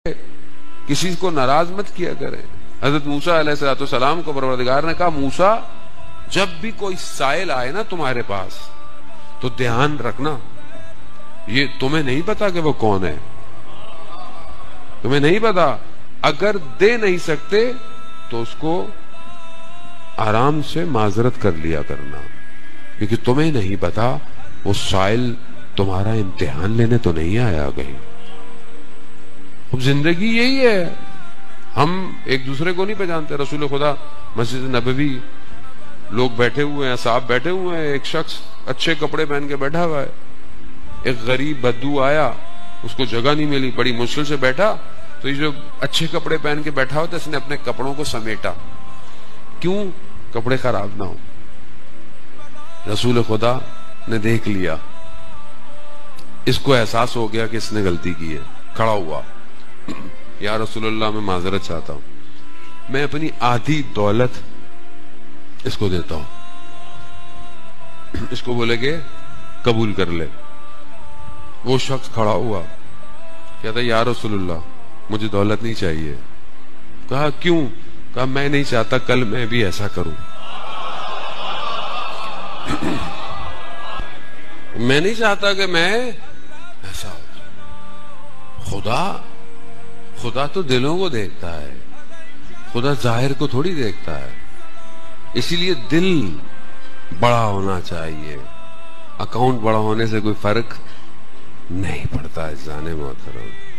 کسی کو ناراض مت کیا کریں. حضرت موسیٰ علیہ السلام کو پروردگار نے کہا موسیٰ جب بھی کوئی سائل آئے نا تمہارے پاس تو دھیان رکھنا یہ تمہیں نہیں پتا کہ وہ کون ہے, تمہیں نہیں پتا. اگر دے نہیں سکتے تو اس کو آرام سے معذرت کر لیا کرنا, کیونکہ تمہیں نہیں پتا وہ سائل تمہارا امتحان لینے تو نہیں آیا کہیں. اب زندگی یہی ہے, ہم ایک دوسرے کو نہیں پہچانتے. رسول خدا مسجد نبوی لوگ بیٹھے ہوئے ہیں, صاحب بیٹھے ہوئے ہیں, ایک شخص اچھے کپڑے پہن کے بیٹھا ہوا ہے, ایک غریب بدو آیا, اس کو جگہ نہیں ملی, بڑی مشکل سے بیٹھا, تو یہ جو اچھے کپڑے پہن کے بیٹھا ہوتا اس نے اپنے کپڑوں کو سمیٹا, کیوں کپڑے خراب نہ ہو. رسول خدا نے دیکھ لیا, اس کو احساس ہو گیا کہ اس نے غلطی کی ہے, کھڑا ہوا, یا رسول اللہ میں معذرت چاہتا ہوں, میں اپنی آدھی دولت اس کو دیتا ہوں, اس کو بولے کہ قبول کر لے. وہ شخص کھڑا ہوا, کہتا یا رسول اللہ مجھے دولت نہیں چاہیے. کہا کیوں؟ کہا میں نہیں چاہتا کل میں بھی ایسا کروں, میں نہیں چاہتا کہ میں ایسا ہو. خدا تو دلوں کو دیکھتا ہے, خدا ظاہر کو تھوڑی دیکھتا ہے. اسی لیے دل بڑا ہونا چاہیے, اکاؤنٹ بڑا ہونے سے کوئی فرق نہیں پڑتا ہے. جانے محترم